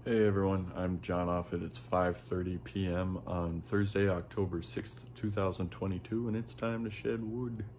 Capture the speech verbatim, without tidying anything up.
Hey everyone, I'm John Offit. It's five thirty p m on Thursday, October sixth, two thousand twenty-two, and it's time to shed wood.